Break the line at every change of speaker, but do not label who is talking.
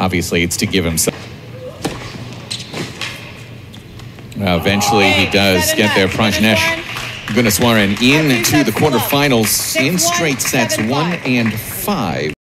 obviously it's to give himself. Eventually he does get there. Prajnesh Gunneswaran into the quarterfinals in straight sets 1 and 5.